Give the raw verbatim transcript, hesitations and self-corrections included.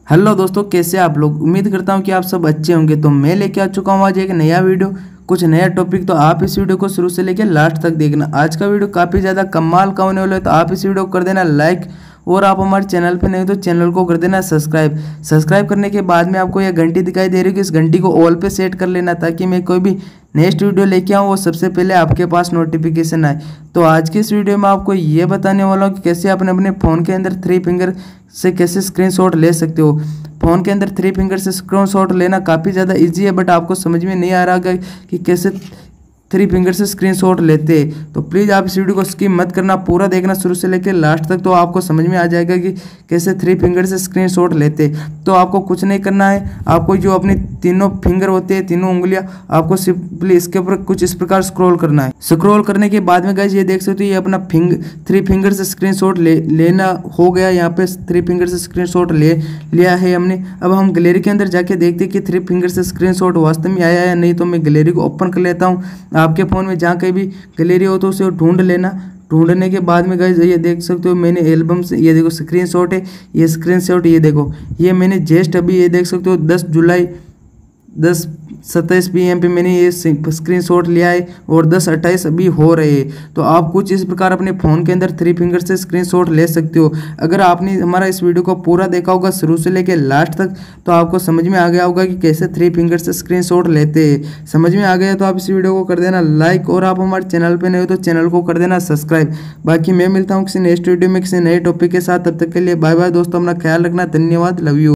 Hello दोस्तों, कैसे आप लोग। उम्मीद करता हूं कि आप सब अच्छे होंगे। तो मैं लेके आ चुका हूं आज एक नया वीडियो, कुछ नया टॉपिक। तो आप इस वीडियो को शुरू से लेके लास्ट तक देखना। आज का वीडियो काफ़ी ज़्यादा कमाल का होने वाला है। तो आप इस वीडियो को कर देना लाइक, और आप हमारे चैनल पे नहीं हो तो चैनल को कर देना सब्सक्राइब। सब्सक्राइब करने के बाद में आपको यह घंटी दिखाई दे रही है कि इस घंटी को ऑल पे सेट कर लेना, ताकि मैं कोई भी नेक्स्ट वीडियो लेके आऊँ वो सबसे पहले आपके पास नोटिफिकेशन आए। तो आज की इस वीडियो में आपको ये बताने वाला हूँ कि कैसे आप अपने फ़ोन के अंदर थ्री फिंगर से कैसे स्क्रीनशॉट ले सकते हो। फ़ोन के अंदर थ्री फिंगर से स्क्रीनशॉट लेना काफ़ी ज़्यादा इजी है, बट आपको समझ में नहीं आ रहा है कि कैसे थ्री फिंगर से स्क्रीनशॉट लेते हैं। तो प्लीज़ आप इस वीडियो को स्किप मत करना, पूरा देखना शुरू से लेकर लास्ट तक। तो आपको समझ में आ जाएगा कि कैसे थ्री फिंगर से स्क्रीनशॉट लेते। तो आपको कुछ नहीं करना है, आपको जो अपनी तीनों फिंगर होते हैं, तीनों उंगलियां, आपको सिंपली इसके ऊपर कुछ इस प्रकार स्क्रॉल करना है। स्क्रॉल करने के बाद में गाइस ये देख सकते हो, ये अपना फिंग थ्री फिंगर से स्क्रीनशॉट ले लेना हो गया। यहाँ पे थ्री फिंगर से स्क्रीनशॉट ले लिया है हमने। अब हम गैलरी के अंदर जाके देखते हैं कि थ्री फिंगर से स्क्रीनशॉट वास्तव में आया है या नहीं। तो मैं गैलरी को ओपन कर लेता हूँ। आपके फ़ोन में जहाँ कहीं भी गैलरी हो तो उसे ढूंढ लेना। ढूंढने के बाद में गाइस ये देख सकते हो, मैंने एल्बम से ये देखो स्क्रीनशॉट है। ये स्क्रीनशॉट ये देखो, ये मैंने जस्ट अभी ये देख सकते हो दस जुलाई दस सत्ताईस पी एम पे मैंने ये स्क्रीनशॉट लिया है, और दस अट्ठाईस अभी हो रहे हैं। तो आप कुछ इस प्रकार अपने फ़ोन के अंदर थ्री फिंगर से स्क्रीनशॉट ले सकते हो। अगर आपने हमारा इस वीडियो को पूरा देखा होगा शुरू से लेकर लास्ट तक, तो आपको समझ में आ गया होगा कि कैसे थ्री फिंगर से स्क्रीनशॉट लेते हैं। समझ में आ गया तो आप इस वीडियो को कर देना लाइक, और आप हमारे चैनल पर नए हो तो चैनल को कर देना सब्सक्राइब। बाकी मैं मिलता हूँ किसी नेक्स्ट वीडियो में किसी नए टॉपिक के साथ। तब तक के लिए बाय बाय दोस्तों, अपना ख्याल रखना। धन्यवाद, लव यू।